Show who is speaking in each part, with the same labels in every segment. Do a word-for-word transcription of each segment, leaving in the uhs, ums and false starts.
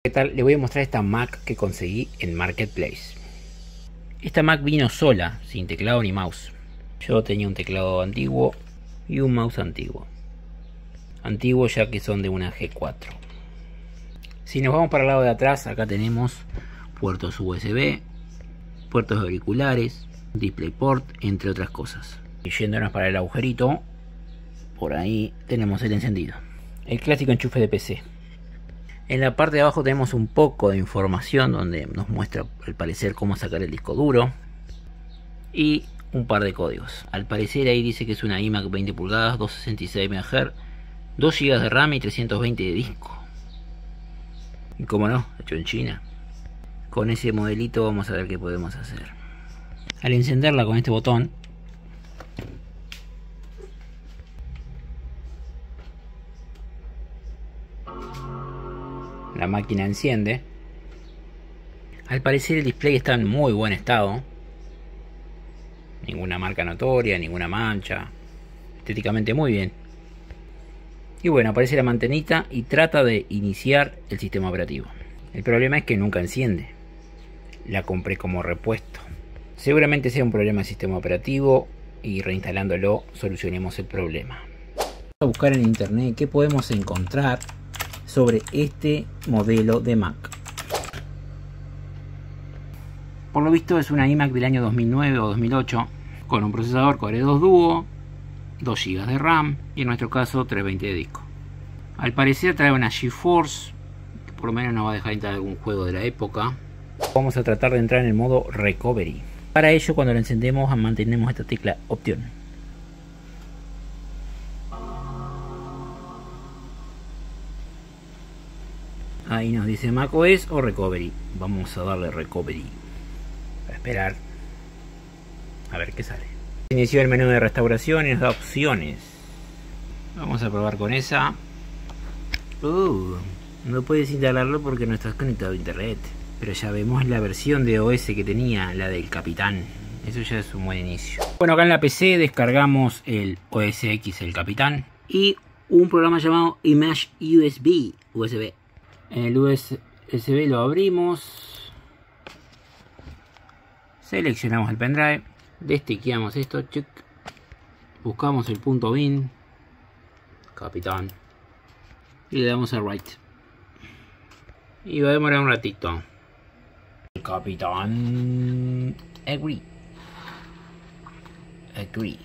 Speaker 1: ¿Qué tal? Le voy a mostrar esta Mac que conseguí en Marketplace. Esta Mac vino sola, sin teclado ni mouse. Yo tenía un teclado antiguo y un mouse antiguo. Antiguo ya que son de una G cuatro. Si nos vamos para el lado de atrás, acá tenemos puertos U S B, puertos auriculares, DisplayPort, entre otras cosas. Y yéndonos para el agujerito, por ahí tenemos el encendido. El clásico enchufe de P C. En la parte de abajo tenemos un poco de información donde nos muestra al parecer cómo sacar el disco duro y un par de códigos. Al parecer ahí dice que es una iMac veinte pulgadas, doscientos sesenta y seis megahertz, dos gigas de RAM y trescientos veinte de disco. Y como no, hecho en China. Con ese modelito vamos a ver qué podemos hacer. Al encenderla con este botón, la máquina enciende. Al parecer el display está en muy buen estado. Ninguna marca notoria, ninguna mancha. Estéticamente muy bien. Y bueno, aparece la mantenita y trata de iniciar el sistema operativo. El problema es que nunca enciende. La compré como repuesto. Seguramente sea un problema del sistema operativo y reinstalándolo solucionemos el problema. Vamos a buscar en internet qué podemos encontrar sobre este modelo de Mac. Por lo visto es una iMac del año dos mil nueve o dos mil ocho con un procesador Core dos Duo, dos gigas de RAM y en nuestro caso trescientos veinte de disco. Al parecer trae una GeForce, que por lo menos nos va a dejar instalar algún juego de la época. Vamos a tratar de entrar en el modo Recovery. Para ello, cuando lo encendemos mantenemos esta tecla Opción. Ahí nos dice macOS o Recovery. Vamos a darle Recovery. A esperar. A ver qué sale. Inició el menú de restauración y nos da opciones. Vamos a probar con esa. Uh, no puedes instalarlo porque no estás conectado a internet. Pero ya vemos la versión de O S que tenía, la del Capitán. Eso ya es un buen inicio. Bueno, acá en la P C descargamos el O S X, el Capitán. Y un programa llamado Image U S B. U S B. El U S B lo abrimos, seleccionamos el pendrive, destiqueamos esto, check, buscamos el punto bin, Capitán, y le damos a Write. Y va a demorar un ratito. El Capitán Agree. Agree.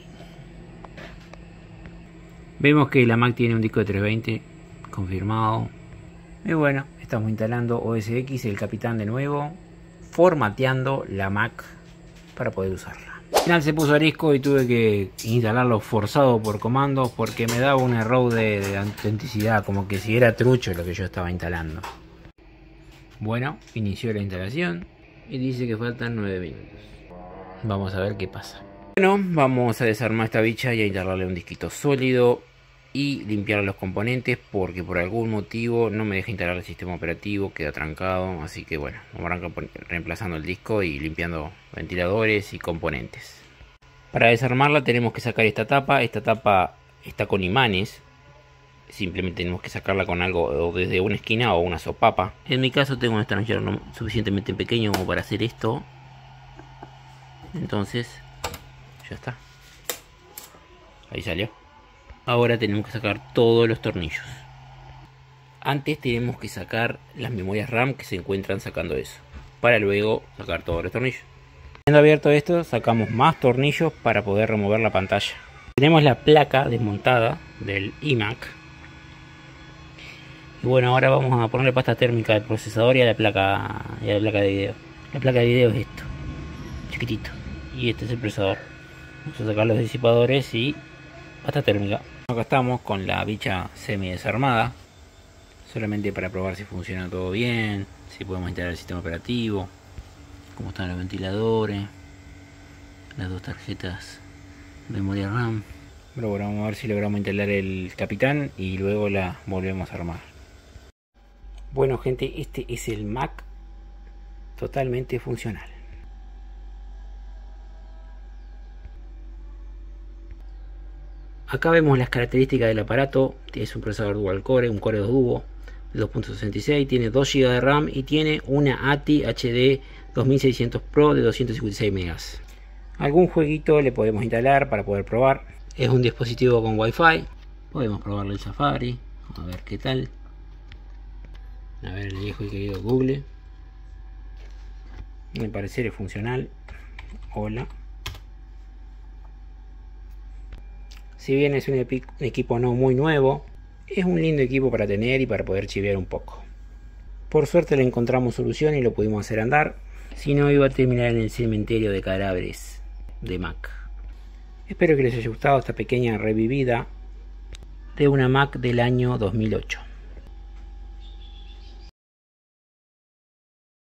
Speaker 1: Vemos que la Mac tiene un disco de trescientos veinte, confirmado. Y bueno, estamos instalando O S X, el Capitán de nuevo, formateando la Mac para poder usarla. Al final se puso arisco y tuve que instalarlo forzado por comandos porque me daba un error de, de autenticidad, como que si era trucho lo que yo estaba instalando. Bueno, inició la instalación y dice que faltan nueve minutos. Vamos a ver qué pasa. Bueno, vamos a desarmar esta bicha y a instalarle un disquito sólido y limpiar los componentes porque por algún motivo no me deja instalar el sistema operativo, queda trancado, así que bueno, vamos a arrancar reemplazando el disco y limpiando ventiladores y componentes. Para desarmarla tenemos que sacar esta tapa. Esta tapa está con imanes, simplemente tenemos que sacarla con algo o desde una esquina o una sopapa. En mi caso tengo un extranjero suficientemente pequeño como para hacer esto, entonces ya está, ahí salió. Ahora tenemos que sacar todos los tornillos. Antes tenemos que sacar las memorias RAM que se encuentran sacando eso, para luego sacar todos los tornillos. Habiendo abierto esto, sacamos más tornillos para poder remover la pantalla. Tenemos la placa desmontada del iMac. Y bueno, ahora vamos a ponerle pasta térmica al procesador y a la placa, y a la placa de video. La placa de video es esto, chiquitito. Y este es el procesador. Vamos a sacar los disipadores y pasta térmica. Acá estamos con la bicha semi desarmada, solamente para probar si funciona todo bien, si podemos instalar el sistema operativo, cómo están los ventiladores, las dos tarjetas de memoria RAM. Pero bueno, vamos a ver si logramos instalar el Capitán y luego la volvemos a armar. Bueno gente, este es el Mac totalmente funcional. Acá vemos las características del aparato. Es un procesador dual core, un Core dos Duo, dos punto sesenta y seis, tiene dos gigas de RAM y tiene una A T I H D dos mil seiscientos Pro de doscientos cincuenta y seis megas. Algún jueguito le podemos instalar para poder probar. Es un dispositivo con Wi-Fi. Podemos probarle el Safari. A ver qué tal. A ver el viejo y querido Google. Me parece es funcional. Hola. Si bien es un equipo no muy nuevo, es un lindo equipo para tener y para poder chivear un poco. Por suerte le encontramos solución y lo pudimos hacer andar. Si no, iba a terminar en el cementerio de cadáveres de Mac. Espero que les haya gustado esta pequeña revivida de una Mac del año dos mil ocho.